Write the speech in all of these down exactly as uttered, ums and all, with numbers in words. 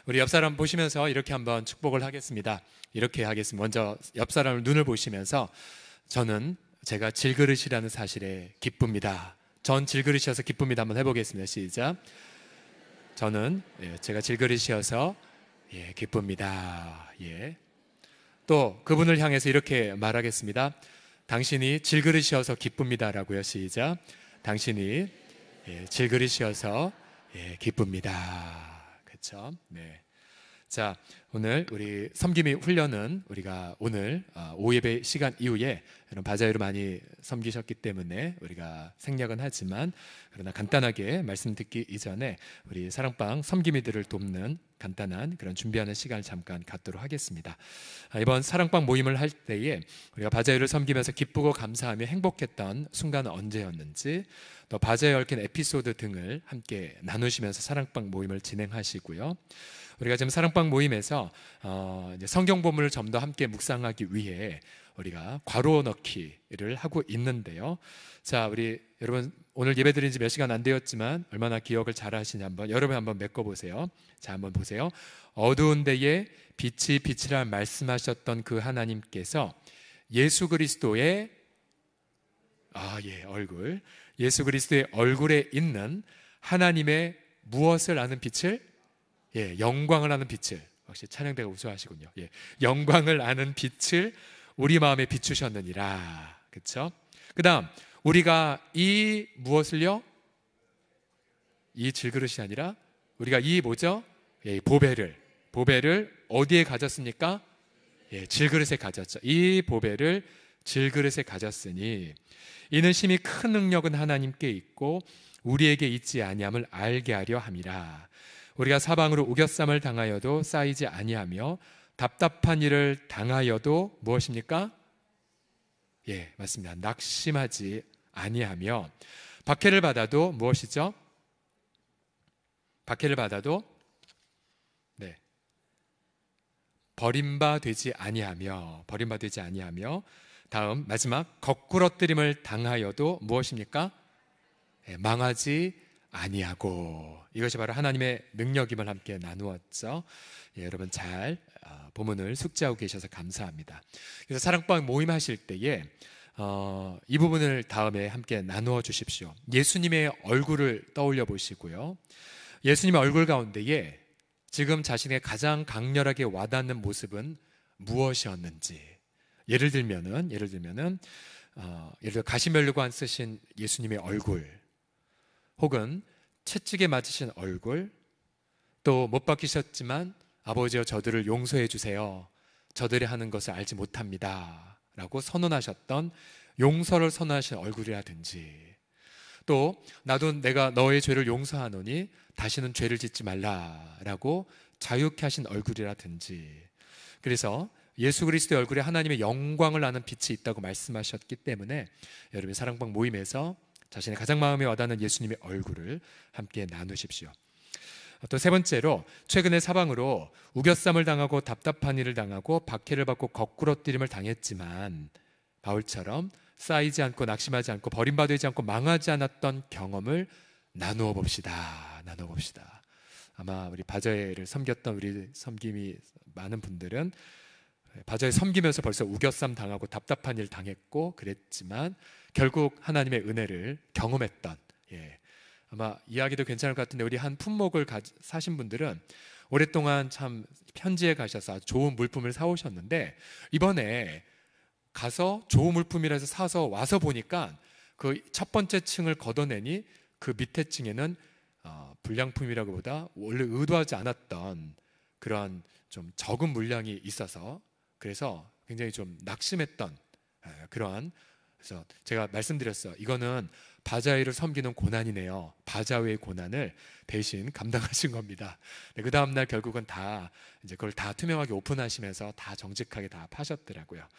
우리 옆 사람 보시면서 이렇게 한번 축복을 하겠습니다. 이렇게 하겠습니다. 먼저 옆 사람을 눈을 보시면서 저는 제가 질그릇이라는 사실에 기쁩니다. 전 질그릇이어서 기쁩니다. 한번 해보겠습니다. 시작. 저는 제가 질그릇이어서 예, 기쁩니다. 예. 또 그분을 향해서 이렇게 말하겠습니다. 당신이 질그릇이어서 기쁩니다라고요. 시작. 당신이 예, 질그릇이어서 예, 기쁩니다. 그렇죠? 네. 자, 오늘 우리 섬김이 훈련은 우리가 오늘 오후 예배 시간 이후에 이런 바자회로 많이 섬기셨기 때문에 우리가 생략은 하지만 그러나 간단하게 말씀 듣기 이전에 우리 사랑방 섬김이들을 돕는 간단한 그런 준비하는 시간을 잠깐 갖도록 하겠습니다. 이번 사랑방 모임을 할 때에 우리가 바자회를 섬기면서 기쁘고 감사하며 행복했던 순간은 언제였는지, 또 바자회에 얽힌 에피소드 등을 함께 나누시면서 사랑방 모임을 진행하시고요. 우리가 지금 사랑방 모임에서 어 이제 성경 본문을 좀 더 함께 묵상하기 위해 우리가 괄호 넣기를 하고 있는데요. 자, 우리 여러분 오늘 예배 드린 지 몇 시간 안 되었지만 얼마나 기억을 잘 하시냐 한번 여러분 한번 메꿔보세요. 자, 한번 보세요. 어두운 데에 빛이 빛이라 말씀하셨던 그 하나님께서 예수 그리스도의 아, 예, 얼굴 예수 그리스도의 얼굴에 있는 하나님의 무엇을 아는 빛을 예, 영광을 아는 빛을, 역시 찬양대가 우수하시군요. 예, 영광을 아는 빛을 우리 마음에 비추셨느니라. 그렇죠? 그 다음 우리가 이 무엇을요? 이 질그릇이 아니라 우리가 이 뭐죠? 예, 보배를 보배를 어디에 가졌습니까? 예, 질그릇에 가졌죠. 이 보배를 질그릇에 가졌으니 이는 심히 큰 능력은 하나님께 있고 우리에게 있지 아니함을 알게 하려 함이라. 우리가 사방으로 우겨쌈을 당하여도 쌓이지 아니하며 답답한 일을 당하여도 무엇입니까? 예, 맞습니다. 낙심하지 아니하며 박해를 받아도 무엇이죠? 박해를 받아도 네, 버림받지 아니하며 버림받지 아니하며 다음 마지막 거꾸러뜨림을 당하여도 무엇입니까? 예, 망하지 아니하고. 이것이 바로 하나님의 능력임을 함께 나누었죠. 예, 여러분 잘 어, 본문을 숙지하고 계셔서 감사합니다. 그래서 사랑방 모임하실 때에 어, 이 부분을 다음에 함께 나누어 주십시오. 예수님의 얼굴을 떠올려 보시고요. 예수님의 얼굴 가운데에 지금 자신의 가장 강렬하게 와닿는 모습은 무엇이었는지. 예를 들면은 예를 들면은 어, 예를 들어 가시면류관 쓰신 예수님의 얼굴, 혹은 채찍에 맞으신 얼굴, 또 못 박히셨지만 아버지여 저들을 용서해 주세요. 저들이 하는 것을 알지 못합니다. 라고 선언하셨던 용서를 선언하신 얼굴이라든지, 또 나도 내가 너의 죄를 용서하노니 다시는 죄를 짓지 말라라고 자유케 하신 얼굴이라든지. 그래서 예수 그리스도의 얼굴에 하나님의 영광을 아는 빛이 있다고 말씀하셨기 때문에 여러분 사랑방 모임에서 자신의 가장 마음에 와닿는 예수님의 얼굴을 함께 나누십시오. 또 세 번째로 최근에 사방으로 우겨쌈을 당하고 답답한 일을 당하고 박해를 받고 거꾸러뜨림을 당했지만 바울처럼 쌓이지 않고 낙심하지 않고 버림받지 않고 망하지 않았던 경험을 나누어 봅시다. 나누어 봅시다. 아마 우리 바자회를 섬겼던 우리 섬김이 많은 분들은 바자회 섬기면서 벌써 우겨쌈 당하고 답답한 일 당했고 그랬지만 결국 하나님의 은혜를 경험했던, 예, 아마 이야기도 괜찮을 것 같은데 우리 한 품목을 가, 사신 분들은 오랫동안 참 현지에 가셔서 아주 좋은 물품을 사오셨는데 이번에 가서 좋은 물품이라 해서 사서 와서 보니까 그 첫 번째 층을 걷어내니 그 밑에 층에는 어, 불량품이라고 보다 원래 의도하지 않았던 그런 좀 적은 물량이 있어서 그래서 굉장히 좀 낙심했던 예, 그러한. 그래서 제가 말씀드렸어요. 이거는 바자회를 섬기는 고난이네요. 바자회의 고난을 대신 감당하신 겁니다. 네, 그 다음날 결국은 다 이제 그걸 다 투명하게 오픈하시면서 다 정직하게 다 파셨더라고요.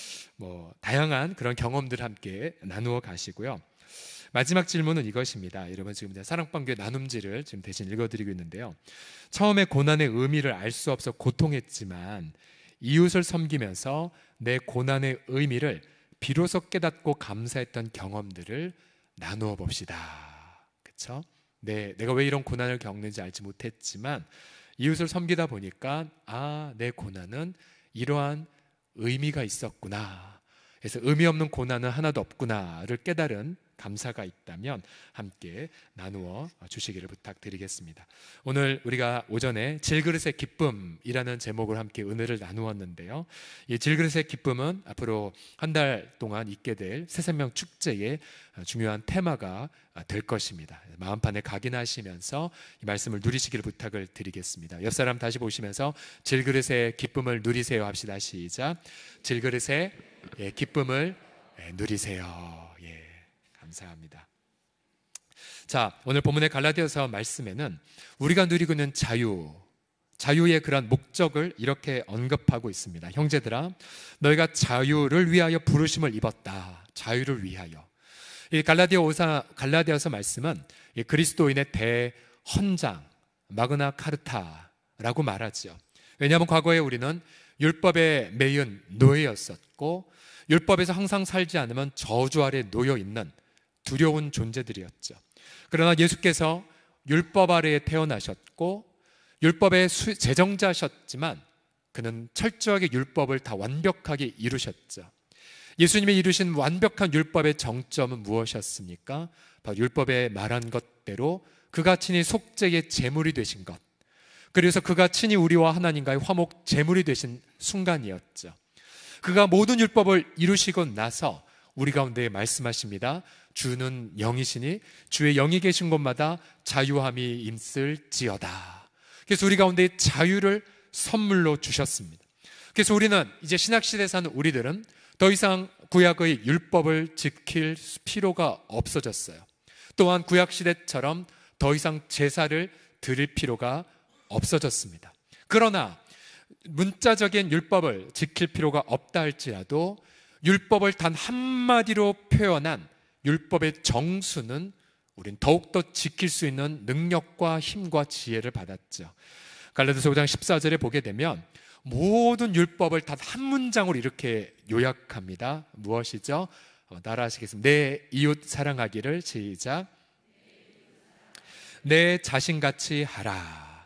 뭐 다양한 그런 경험들 함께 나누어 가시고요. 마지막 질문은 이것입니다. 여러분 지금 이제 사랑방교회 나눔지를 지금 대신 읽어드리고 있는데요. 처음에 고난의 의미를 알 수 없어 고통했지만 이웃을 섬기면서 내 고난의 의미를 비로소 깨닫고 감사했던 경험들을 나누어 봅시다. 그렇죠? 네, 내가 왜 이런 고난을 겪는지 알지 못했지만 이웃을 섬기다 보니까 아, 내 고난은 이러한 의미가 있었구나. 그래서 의미 없는 고난은 하나도 없구나를 깨달은 감사가 있다면 함께 나누어 주시기를 부탁드리겠습니다. 오늘 우리가 오전에 질그릇의 기쁨이라는 제목으로 함께 은혜를 나누었는데요. 이 질그릇의 기쁨은 앞으로 한 달 동안 있게 될 새생명 축제의 중요한 테마가 될 것입니다. 마음판에 각인하시면서 이 말씀을 누리시기를 부탁을 드리겠습니다. 옆 사람 다시 보시면서 질그릇의 기쁨을 누리세요 합시다. 시작. 질그릇의 기쁨을 누리세요. 예. 감사합니다. 자, 오늘 본문의 갈라디아서 말씀에는 우리가 누리고 있는 자유, 자유의 그런 목적을 이렇게 언급하고 있습니다. 형제들아, 너희가 자유를 위하여 부르심을 입었다. 자유를 위하여. 이 갈라디아서, 갈라디아서 말씀은 이 그리스도인의 대헌장, 마그나 카르타라고 말하죠. 왜냐하면 과거에 우리는 율법에 매인 노예였었고 율법에서 항상 살지 않으면 저주 아래 놓여 있는 두려운 존재들이었죠. 그러나 예수께서 율법 아래에 태어나셨고 율법의 제정자셨지만 그는 철저하게 율법을 다 완벽하게 이루셨죠. 예수님이 이루신 완벽한 율법의 정점은 무엇이었습니까? 바로 율법에 말한 것대로 그가 친히 속죄의 제물이 되신 것, 그래서 그가 친히 우리와 하나님과의 화목 제물이 되신 순간이었죠. 그가 모든 율법을 이루시고 나서 우리 가운데 말씀하십니다. 주는 영이시니 주의 영이 계신 곳마다 자유함이 있을지어다. 그래서 우리 가운데 자유를 선물로 주셨습니다. 그래서 우리는 이제 신약시대에 사는 우리들은 더 이상 구약의 율법을 지킬 필요가 없어졌어요. 또한 구약시대처럼 더 이상 제사를 드릴 필요가 없어졌습니다. 그러나 문자적인 율법을 지킬 필요가 없다 할지라도 율법을 단 한마디로 표현한 율법의 정수는 우린 더욱더 지킬 수 있는 능력과 힘과 지혜를 받았죠. 갈라디아서 오 장 십사 절에 보게 되면 모든 율법을 단 한 문장으로 이렇게 요약합니다. 무엇이죠? 어, 따라하시겠습니다. 내 이웃 사랑하기를. 시작. 내 자신같이 하라.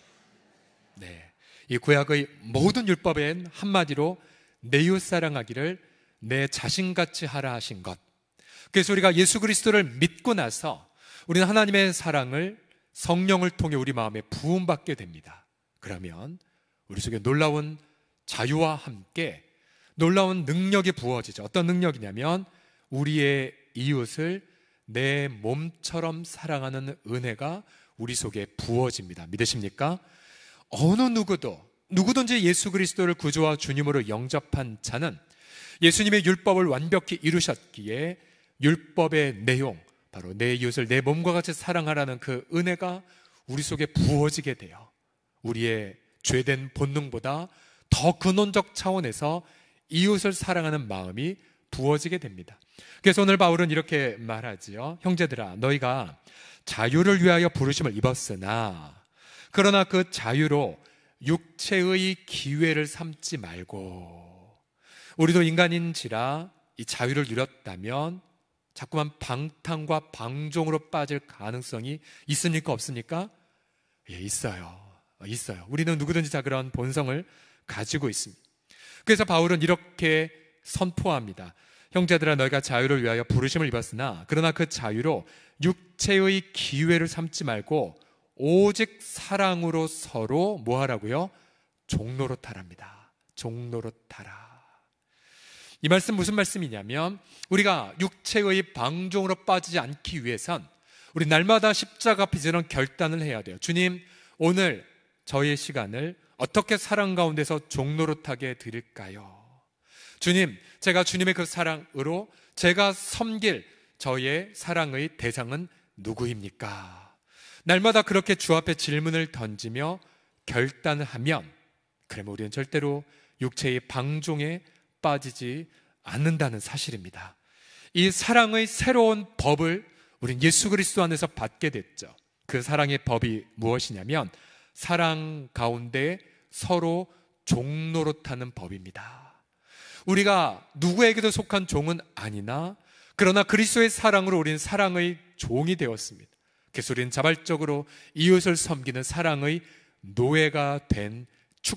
네, 이 구약의 모든 율법엔 한마디로 내 이웃 사랑하기를 내 자신같이 하라 하신 것. 그래서 우리가 예수 그리스도를 믿고 나서 우리는 하나님의 사랑을 성령을 통해 우리 마음에 부음받게 됩니다. 그러면 우리 속에 놀라운 자유와 함께 놀라운 능력이 부어지죠. 어떤 능력이냐면 우리의 이웃을 내 몸처럼 사랑하는 은혜가 우리 속에 부어집니다. 믿으십니까? 어느 누구도 누구든지 예수 그리스도를 구주와 주님으로 영접한 자는 예수님의 율법을 완벽히 이루셨기에 율법의 내용, 바로 내 이웃을 내 몸과 같이 사랑하라는 그 은혜가 우리 속에 부어지게 돼요. 우리의 죄된 본능보다 더 근원적 차원에서 이웃을 사랑하는 마음이 부어지게 됩니다. 그래서 오늘 바울은 이렇게 말하지요. 형제들아, 너희가 자유를 위하여 부르심을 입었으나 그러나 그 자유로 육체의 기회를 삼지 말고. 우리도 인간인지라 이 자유를 누렸다면 자꾸만 방탕과 방종으로 빠질 가능성이 있습니까? 없습니까? 예, 있어요. 있어요. 우리는 누구든지 다 그런 본성을 가지고 있습니다. 그래서 바울은 이렇게 선포합니다. 형제들아, 너희가 자유를 위하여 부르심을 입었으나 그러나 그 자유로 육체의 기회를 삼지 말고 오직 사랑으로 서로 뭐 하라고요? 종노릇하랍니다. 종노릇하라. 이 말씀 무슨 말씀이냐면 우리가 육체의 방종으로 빠지지 않기 위해선 우리 날마다 십자가 앞에 이런 결단을 해야 돼요. 주님, 오늘 저의 시간을 어떻게 사랑 가운데서 종노릇하게 드릴까요? 주님, 제가 주님의 그 사랑으로 제가 섬길 저의 사랑의 대상은 누구입니까? 날마다 그렇게 주 앞에 질문을 던지며 결단을 하면 그러면 우리는 절대로 육체의 방종에 빠지지 않는다는 사실입니다. 이 사랑의 새로운 법을 우린 예수 그리스도 안에서 받게 됐죠. 그 사랑의 법이 무엇이냐면 사랑 가운데 서로 종노릇하는 법입니다. 우리가 누구에게도 속한 종은 아니나 그러나 그리스도의 사랑으로 우리는 사랑의 종이 되었습니다. 그래서 우리는 자발적으로 이웃을 섬기는 사랑의 노예가 된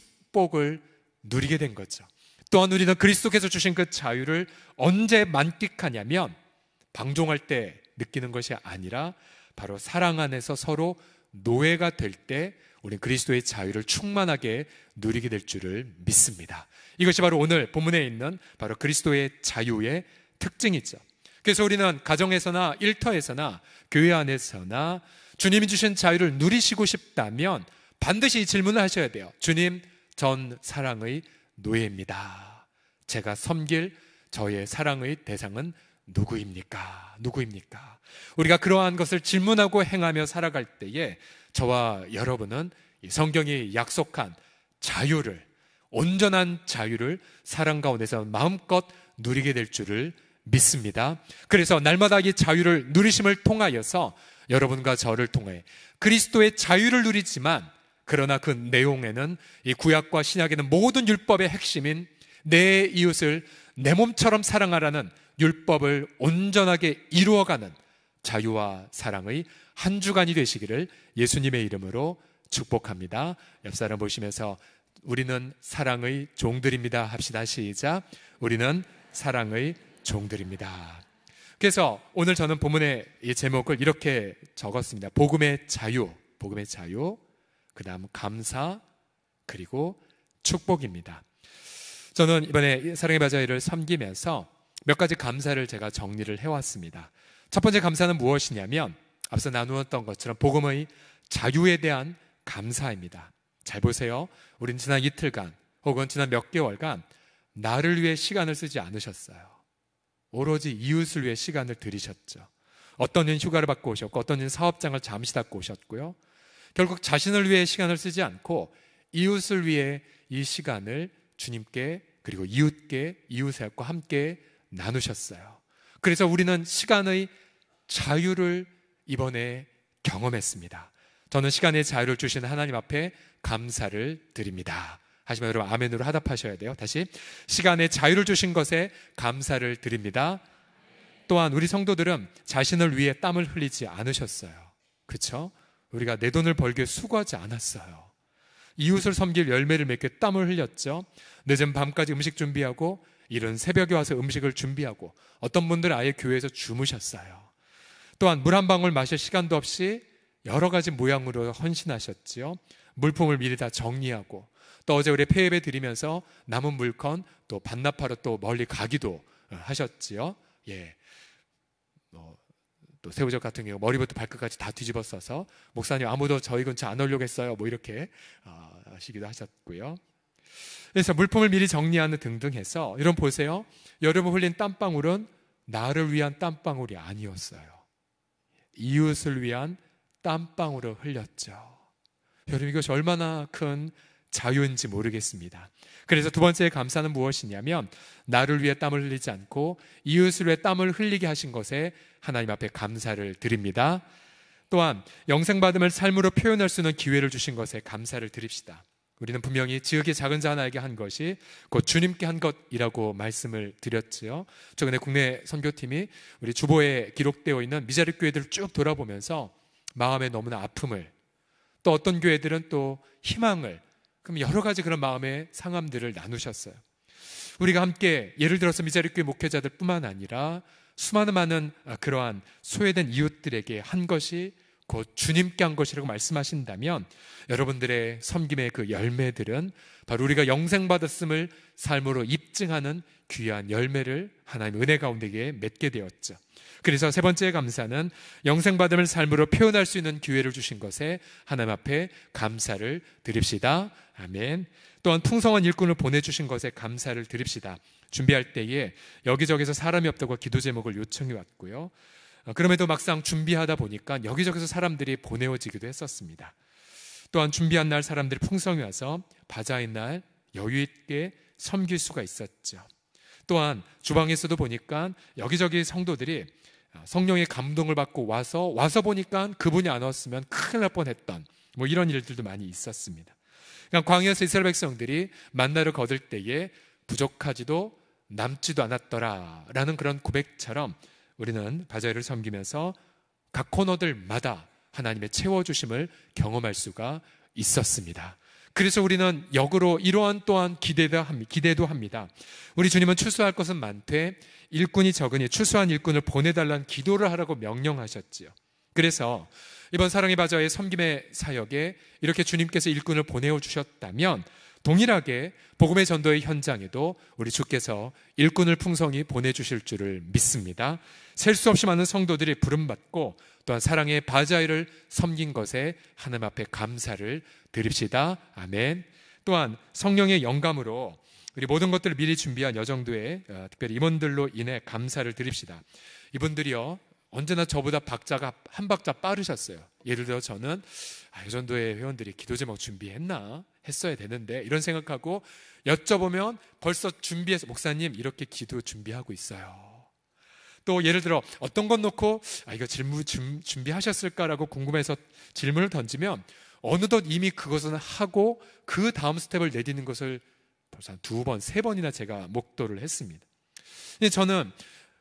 축복을 누리게 된 거죠. 또한 우리는 그리스도께서 주신 그 자유를 언제 만끽하냐면 방종할 때 느끼는 것이 아니라 바로 사랑 안에서 서로 노예가 될 때 우리는 그리스도의 자유를 충만하게 누리게 될 줄을 믿습니다. 이것이 바로 오늘 본문에 있는 바로 그리스도의 자유의 특징이죠. 그래서 우리는 가정에서나 일터에서나 교회 안에서나 주님이 주신 자유를 누리시고 싶다면 반드시 이 질문을 하셔야 돼요. 주님, 전 사랑의 노예입니다. 제가 섬길 저의 사랑의 대상은 누구입니까? 누구입니까? 우리가 그러한 것을 질문하고 행하며 살아갈 때에 저와 여러분은 이 성경이 약속한 자유를, 온전한 자유를 사랑 가운데서 마음껏 누리게 될 줄을 믿습니다. 그래서 날마다 이 자유를 누리심을 통하여서 여러분과 저를 통해 그리스도의 자유를 누리지만, 그러나 그 내용에는 이 구약과 신약에는 모든 율법의 핵심인 내 이웃을 내 몸처럼 사랑하라는 율법을 온전하게 이루어가는 자유와 사랑의 한 주간이 되시기를 예수님의 이름으로 축복합니다. 옆 사람 보시면서 우리는 사랑의 종들입니다 합시다. 시작. 우리는 사랑의 종들입니다. 그래서 오늘 저는 본문의 이 제목을 이렇게 적었습니다. 복음의 자유, 복음의 자유, 그 다음 감사, 그리고 축복입니다. 저는 이번에 사랑의 바자회를 섬기면서 몇 가지 감사를 제가 정리를 해왔습니다. 첫 번째 감사는 무엇이냐면 앞서 나누었던 것처럼 복음의 자유에 대한 감사입니다. 잘 보세요. 우린 지난 이틀간 혹은 지난 몇 개월간 나를 위해 시간을 쓰지 않으셨어요. 오로지 이웃을 위해 시간을 들이셨죠. 어떤 일 휴가를 받고 오셨고 어떤 일 사업장을 잠시 닫고 오셨고요. 결국 자신을 위해 시간을 쓰지 않고 이웃을 위해 이 시간을 주님께 그리고 이웃께 이웃과 함께 나누셨어요. 그래서 우리는 시간의 자유를 이번에 경험했습니다. 저는 시간의 자유를 주신 하나님 앞에 감사를 드립니다. 하지만 여러분 아멘으로 화답하셔야 돼요. 다시, 시간의 자유를 주신 것에 감사를 드립니다. 또한 우리 성도들은 자신을 위해 땀을 흘리지 않으셨어요. 그렇죠? 우리가 내 돈을 벌기 위해 수고하지 않았어요. 이웃을 섬길 열매를 맺게 땀을 흘렸죠. 늦은 밤까지 음식 준비하고 이른 새벽에 와서 음식을 준비하고 어떤 분들은 아예 교회에서 주무셨어요. 또한 물 한 방울 마실 시간도 없이 여러 가지 모양으로 헌신하셨지요. 물품을 미리 다 정리하고 또 어제 우리 폐예배 드리면서 남은 물건 또 반납하러 또 멀리 가기도 하셨지요. 예. 어, 또 새우젓 같은 경우 머리부터 발끝까지 다 뒤집어 써서 목사님 아무도 저희 근처 안 오려겠어요. 뭐 이렇게 어, 하시기도 하셨고요. 그래서 물품을 미리 정리하는 등등 해서 여러분 보세요. 여러분 흘린 땀방울은 나를 위한 땀방울이 아니었어요. 이웃을 위한 땀방울을 흘렸죠. 여러분 이것이 얼마나 큰 자유인지 모르겠습니다. 그래서 두 번째 감사는 무엇이냐면 나를 위해 땀을 흘리지 않고 이웃을 위해 땀을 흘리게 하신 것에 하나님 앞에 감사를 드립니다. 또한 영생받음을 삶으로 표현할 수 있는 기회를 주신 것에 감사를 드립시다. 우리는 분명히 지극히 작은 자 하나에게 한 것이 곧 주님께 한 것이라고 말씀을 드렸지요. 최근에 국내 선교팀이 우리 주보에 기록되어 있는 미자립 교회들을 쭉 돌아보면서 마음의 너무나 아픔을, 또 어떤 교회들은 또 희망을, 그럼 여러 가지 그런 마음의 상함들을 나누셨어요. 우리가 함께 예를 들어서 미자립 교회 목회자들 뿐만 아니라 수많은 많은 그러한 소외된 이웃들에게 한 것이 곧 주님께 한 것이라고 말씀하신다면 여러분들의 섬김의 그 열매들은 바로 우리가 영생받았음을 삶으로 입증하는 귀한 열매를 하나님의 은혜 가운데 맺게 되었죠. 그래서 세 번째 감사는 영생받음을 삶으로 표현할 수 있는 기회를 주신 것에 하나님 앞에 감사를 드립시다. 아멘. 또한 풍성한 일꾼을 보내주신 것에 감사를 드립시다. 준비할 때에 여기저기서 사람이 없다고 기도 제목을 요청해 왔고요. 그럼에도 막상 준비하다 보니까 여기저기서 사람들이 보내어지기도 했었습니다. 또한 준비한 날 사람들이 풍성히 와서 바자인 날 여유 있게 섬길 수가 있었죠. 또한 주방에서도 보니까 여기저기 성도들이 성령의 감동을 받고 와서 와서 보니까 그분이 안 왔으면 큰일 날 뻔했던 뭐 이런 일들도 많이 있었습니다. 그러니까 광야에서 이스라엘 백성들이 만나를 거둘 때에 부족하지도 남지도 않았더라라는 그런 고백처럼 우리는 바자회를 섬기면서 각 코너들마다 하나님의 채워주심을 경험할 수가 있었습니다. 그래서 우리는 역으로 이러한 또한 기대도 합니다. 기대도 합니다. 우리 주님은 추수할 것은 많되 일꾼이 적으니 추수한 일꾼을 보내달라는 기도를 하라고 명령하셨지요. 그래서 이번 사랑의 바자회의 섬김의 사역에 이렇게 주님께서 일꾼을 보내주셨다면 동일하게 복음의 전도의 현장에도 우리 주께서 일꾼을 풍성히 보내주실 줄을 믿습니다. 셀 수 없이 많은 성도들이 부름받고 또한 사랑의 바자회를 섬긴 것에 하나님 앞에 감사를 드립시다. 아멘. 또한 성령의 영감으로 우리 모든 것들을 미리 준비한 여정도에 특별히 임원들로 인해 감사를 드립시다. 이분들이요 언제나 저보다 박자가 한 박자 빠르셨어요. 예를 들어 저는 아, 여전도회 회원들이 기도 제목 준비했나? 했어야 되는데 이런 생각하고 여쭤보면 벌써 준비해서 목사님 이렇게 기도 준비하고 있어요. 또 예를 들어 어떤 것 놓고 아, 이거 질문 준, 준비하셨을까라고 궁금해서 질문을 던지면 어느덧 이미 그것은 하고 그 다음 스텝을 내딛는 것을 벌써 한 두 번, 세 번이나 제가 목도를 했습니다. 근데 저는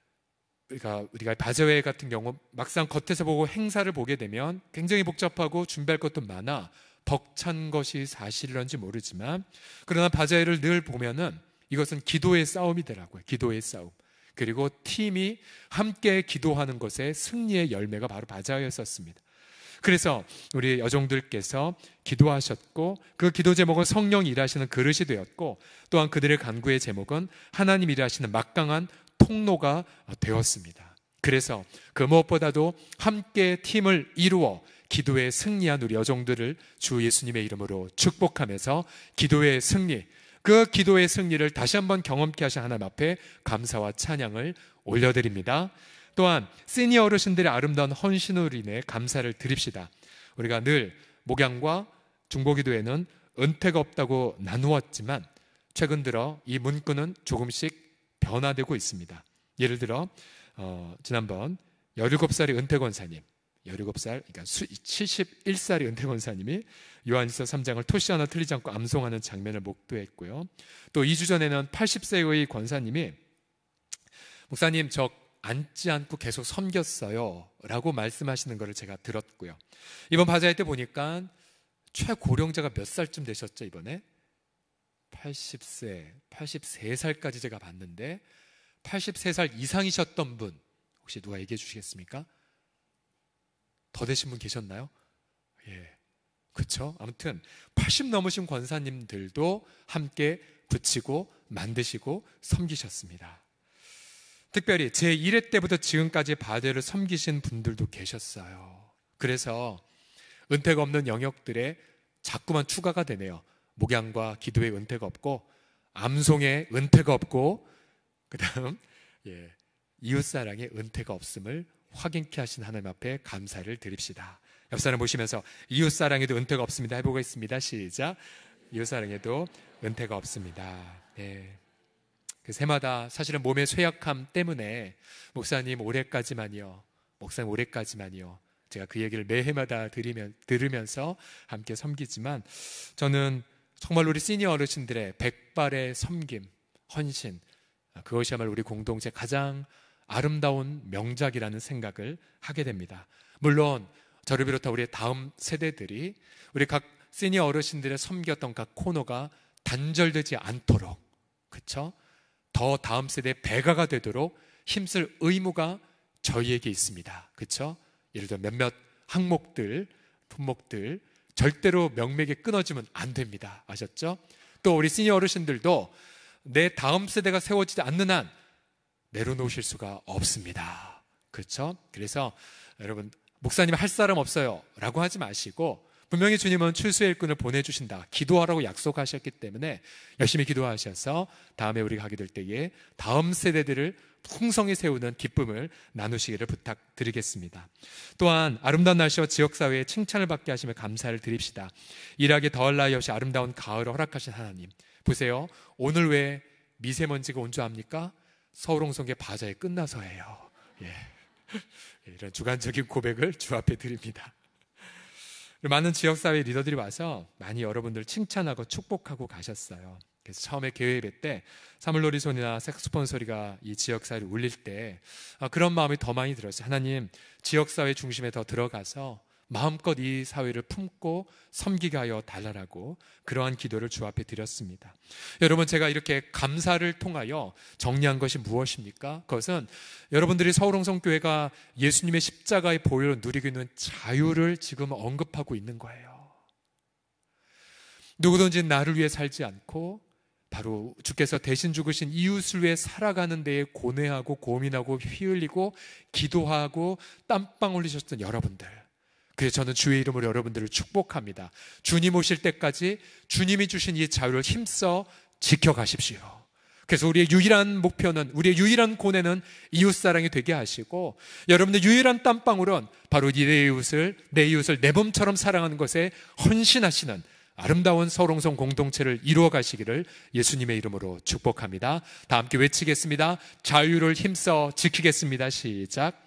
우리가, 우리가 바자회 같은 경우 막상 겉에서 보고 행사를 보게 되면 굉장히 복잡하고 준비할 것도 많아 벅찬 것이 사실이란지 모르지만 그러나 바자회를 늘 보면은 이것은 기도의 싸움이더라고요. 기도의 싸움. 그리고 팀이 함께 기도하는 것의 승리의 열매가 바로 바자회였었습니다. 그래서 우리 여종들께서 기도하셨고 그 기도 제목은 성령이 일하시는 그릇이 되었고 또한 그들의 간구의 제목은 하나님 일하시는 막강한 통로가 되었습니다. 그래서 그 무엇보다도 함께 팀을 이루어 기도에 승리한 우리 여종들을 주 예수님의 이름으로 축복하면서 기도의 승리, 그 기도의 승리를 다시 한번 경험케 하신 하나님 앞에 감사와 찬양을 올려드립니다. 또한 시니어 어르신들의 아름다운 헌신으로 인해 감사를 드립시다. 우리가 늘 목양과 중보기도에는 은퇴가 없다고 나누었지만 최근 들어 이 문구는 조금씩 변화되고 있습니다. 예를 들어 어, 지난번 열일곱 살의 은퇴 권사님, 열일곱 살, 그러니까 칠십일 살의 은퇴 권사님이 요한일서 삼 장을 토시 하나 틀리지 않고 암송하는 장면을 목도했고요. 또 이 주 전에는 팔십 세의 권사님이 목사님 저 앉지 않고 계속 섬겼어요 라고 말씀하시는 것을 제가 들었고요. 이번 바자회 때 보니까 최고령자가 몇 살쯤 되셨죠? 이번에 팔십 세, 팔십세 살까지 제가 봤는데 팔십세 살 이상이셨던 분 혹시 누가 얘기해 주시겠습니까? 더 되신 분 계셨나요? 예, 그렇죠. 아무튼 팔십 넘으신 권사님들도 함께 붙이고 만드시고 섬기셨습니다. 특별히 제일 회 때부터 지금까지 바자회를 섬기신 분들도 계셨어요. 그래서 은퇴가 없는 영역들에 자꾸만 추가가 되네요. 목양과 기도의 은퇴가 없고 암송의 은퇴가 없고 그 다음 예, 이웃사랑의 은퇴가 없음을 확인케 하신 하나님 앞에 감사를 드립시다. 옆사람 보시면서 이웃사랑에도 은퇴가 없습니다 해보겠습니다. 시작. 이웃사랑에도 은퇴가 없습니다. 네. 그래서 해마다 사실은 몸의 쇠약함 때문에 목사님 올해까지만요, 목사님 올해까지만요, 제가 그 얘기를 매해마다 들으면, 들으면서 함께 섬기지만 저는 정말 우리 시니어 어르신들의 백발의 섬김, 헌신, 그것이야말로 우리 공동체 가장 아름다운 명작이라는 생각을 하게 됩니다. 물론 저를 비롯한 우리 다음 세대들이 우리 각 시니어 어르신들의 섬겼던 각 코너가 단절되지 않도록, 그렇죠? 더 다음 세대의 배가가 되도록 힘쓸 의무가 저희에게 있습니다. 그렇죠? 예를 들어 몇몇 항목들, 품목들 절대로 명맥이 끊어지면 안 됩니다. 아셨죠? 또 우리 시니어 어르신들도 내 다음 세대가 세워지지 않는 한 내려놓으실 수가 없습니다. 그렇죠? 그래서 여러분 목사님 할 사람 없어요 라고 하지 마시고 분명히 주님은 출수의 일꾼을 보내주신다, 기도하라고 약속하셨기 때문에 열심히 기도하셔서 다음에 우리가 가게 될 때에 다음 세대들을 풍성히 세우는 기쁨을 나누시기를 부탁드리겠습니다. 또한 아름다운 날씨와 지역사회에 칭찬을 받게 하시며 감사를 드립시다. 일하기 더할 나위 없이 아름다운 가을을 허락하신 하나님, 보세요. 오늘 왜 미세먼지가 온 줄 압니까? 서울홍성계 바자회 끝나서예요. 예. 이런 주관적인 고백을 주 앞에 드립니다. 많은 지역사회 리더들이 와서 많이 여러분들 칭찬하고 축복하고 가셨어요. 그래서 처음에 개회예배 때 사물놀이 소리나 색소폰 소리가 이 지역사회를 울릴 때 그런 마음이 더 많이 들었어요. 하나님, 지역사회 중심에 더 들어가서 마음껏 이 사회를 품고 섬기게 하여 달라라고 그러한 기도를 주 앞에 드렸습니다. 여러분, 제가 이렇게 감사를 통하여 정리한 것이 무엇입니까? 그것은 여러분들이 서울홍성교회가 예수님의 십자가의 보혈을 누리고 있는 자유를 지금 언급하고 있는 거예요. 누구든지 나를 위해 살지 않고 바로 주께서 대신 죽으신 이웃을 위해 살아가는 데에 고뇌하고 고민하고 피 흘리고 기도하고 땀방 흘리셨던 여러분들, 그래서 저는 주의 이름으로 여러분들을 축복합니다. 주님 오실 때까지 주님이 주신 이 자유를 힘써 지켜가십시오. 그래서 우리의 유일한 목표는, 우리의 유일한 고뇌는 이웃사랑이 되게 하시고, 여러분의 유일한 땀방울은 바로 내 이웃을 내 이웃을 내 몸처럼 사랑하는 것에 헌신하시는 아름다운 서울홍성 공동체를 이루어 가시기를 예수님의 이름으로 축복합니다. 다 함께 외치겠습니다. 자유를 힘써 지키겠습니다. 시작.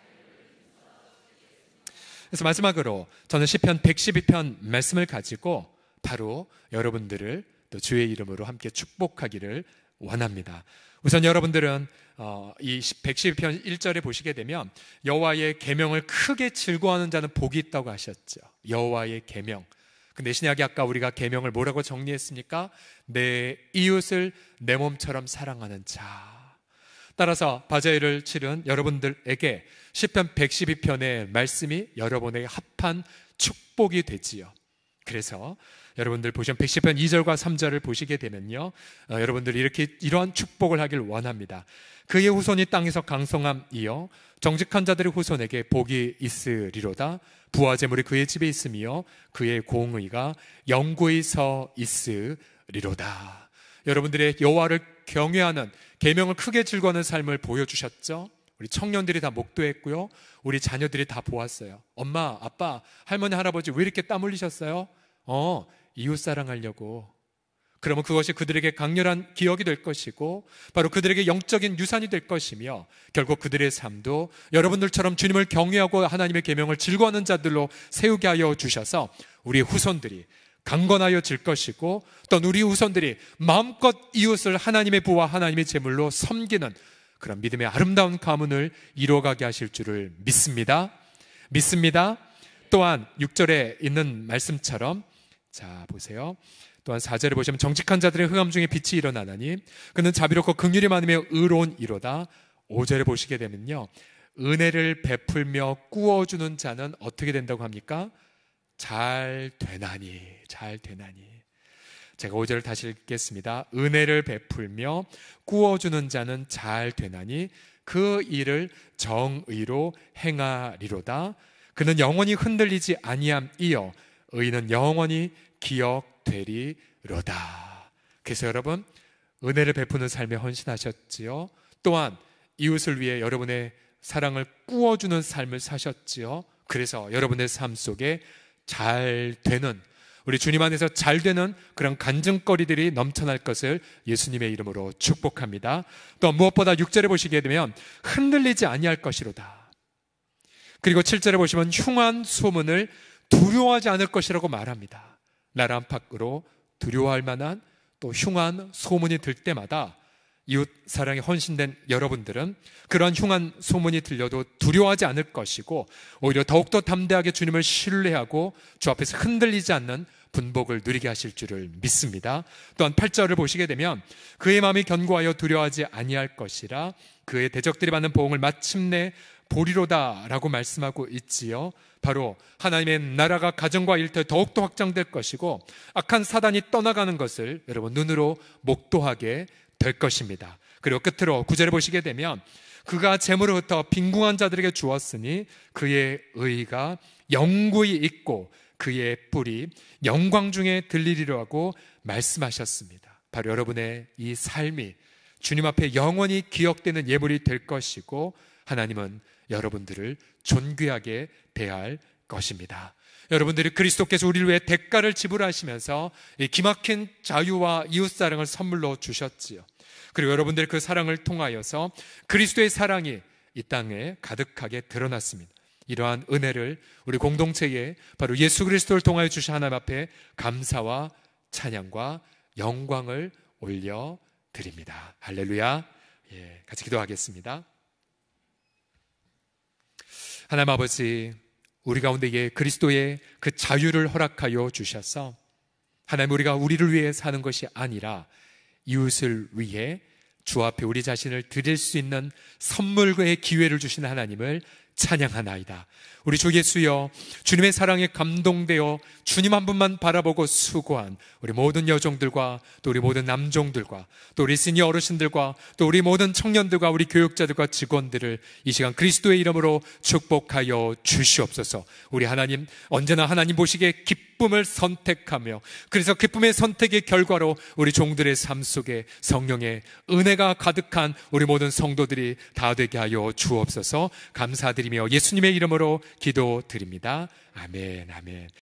그래서 마지막으로 저는 시편 백십이 편 말씀을 가지고 바로 여러분들을 또 주의 이름으로 함께 축복하기를 원합니다. 우선 여러분들은 어, 이 백십이 편 일 절에 보시게 되면 여호와의 계명을 크게 즐거워하는 자는 복이 있다고 하셨죠. 여호와의 계명. 근데 신약이 아까 우리가 계명을 뭐라고 정리했습니까? 내 이웃을 내 몸처럼 사랑하는 자. 따라서 바자회를 치른 여러분들에게 시편 백십이 편의 말씀이 여러분에게 합한 축복이 되지요. 그래서 여러분들 보시면 백십이 편 이 절과 삼 절을 보시게 되면요, 어, 여러분들이 이렇게 이러한 축복을 하길 원합니다. 그의 후손이 땅에서 강성함이여 정직한 자들의 후손에게 복이 있으리로다. 부와 재물이 그의 집에 있으며 그의 공의가 영구히 서 있으리로다. 여러분들의 여호와를 경외하는, 계명을 크게 즐거워하는 삶을 보여주셨죠. 우리 청년들이 다 목도했고요, 우리 자녀들이 다 보았어요. 엄마, 아빠, 할머니, 할아버지 왜 이렇게 땀 흘리셨어요? 어, 이웃 사랑하려고. 그러면 그것이 그들에게 강렬한 기억이 될 것이고 바로 그들에게 영적인 유산이 될 것이며 결국 그들의 삶도 여러분들처럼 주님을 경외하고 하나님의 계명을 즐거워하는 자들로 세우게 하여 주셔서 우리 후손들이 강건하여질 것이고 또 우리 후손들이 마음껏 이웃을 하나님의 부와 하나님의 제물로 섬기는 그런 믿음의 아름다운 가문을 이루어가게 하실 줄을 믿습니다. 믿습니다. 또한 육 절에 있는 말씀처럼, 자 보세요. 또한 사 절에 보시면 정직한 자들의 흑암 중에 빛이 일어나나니 그는 자비롭고 긍휼이 많으며 의로운 이로다. 오 절에 보시게 되면요, 은혜를 베풀며 꾸어주는 자는 어떻게 된다고 합니까? 잘 되나니, 잘 되나니. 제가 오 절을 다시 읽겠습니다. 은혜를 베풀며 꾸어주는 자는 잘 되나니 그 일을 정의로 행하리로다. 그는 영원히 흔들리지 아니함이여 의는 영원히 기억되리로다. 그래서 여러분, 은혜를 베푸는 삶에 헌신하셨지요. 또한 이웃을 위해 여러분의 사랑을 꾸어주는 삶을 사셨지요. 그래서 여러분의 삶 속에 잘 되는, 우리 주님 안에서 잘 되는 그런 간증거리들이 넘쳐날 것을 예수님의 이름으로 축복합니다. 또 무엇보다 육 절에 보시게 되면 흔들리지 아니할 것이로다. 그리고 칠 절에 보시면 흉한 소문을 두려워하지 않을 것이라고 말합니다. 나라 안팎으로 두려워할 만한 또 흉한 소문이 들 때마다 이웃 사랑에 헌신된 여러분들은 그러한 흉한 소문이 들려도 두려워하지 않을 것이고 오히려 더욱더 담대하게 주님을 신뢰하고 주 앞에서 흔들리지 않는 분복을 누리게 하실 줄을 믿습니다. 또한 팔 절을 보시게 되면 그의 마음이 견고하여 두려워하지 아니할 것이라 그의 대적들이 받는 보응을 마침내 보리로다 라고 말씀하고 있지요. 바로 하나님의 나라가 가정과 일터에 더욱더 확장될 것이고 악한 사단이 떠나가는 것을 여러분 눈으로 목도하게 될 것입니다. 그리고 끝으로 구 절에 보시게 되면 그가 재물로부터 빈궁한 자들에게 주었으니 그의 의가 영구히 있고 그의 뿔이 영광 중에 들리리라고 말씀하셨습니다. 바로 여러분의 이 삶이 주님 앞에 영원히 기억되는 예물이 될 것이고 하나님은 여러분들을 존귀하게 대할 것입니다. 여러분들이 그리스도께서 우리를 위해 대가를 지불하시면서 이 기막힌 자유와 이웃사랑을 선물로 주셨지요. 그리고 여러분들의 그 사랑을 통하여서 그리스도의 사랑이 이 땅에 가득하게 드러났습니다. 이러한 은혜를 우리 공동체에 바로 예수 그리스도를 통하여 주신 하나님 앞에 감사와 찬양과 영광을 올려드립니다. 할렐루야. 예, 같이 기도하겠습니다. 하나님 아버지, 우리 가운데에 그리스도의 그 자유를 허락하여 주셔서 하나님, 우리가 우리를 위해 사는 것이 아니라 이웃을 위해 주 앞에 우리 자신을 드릴 수 있는 선물과의 기회를 주신 하나님을 찬양하나이다. 우리 주 예수여, 주님의 사랑에 감동되어 주님 한 분만 바라보고 수고한 우리 모든 여종들과 또 우리 모든 남종들과 또 우리 시니어 어르신들과 또 우리 모든 청년들과 우리 교육자들과 직원들을 이 시간 그리스도의 이름으로 축복하여 주시옵소서. 우리 하나님, 언제나 하나님 보시기에 기쁨을 선택하며, 그래서 기쁨의 선택의 결과로 우리 종들의 삶 속에 성령의 은혜가 가득한 우리 모든 성도들이 다 되게 하여 주옵소서. 감사드리며 예수님의 이름으로 기도드립니다. 아멘, 아멘.